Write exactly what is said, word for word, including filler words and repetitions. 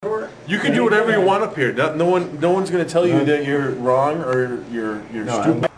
You can do whatever you want up here. No, no one, no one's going to tell you that you're wrong or you're you're No, stupid.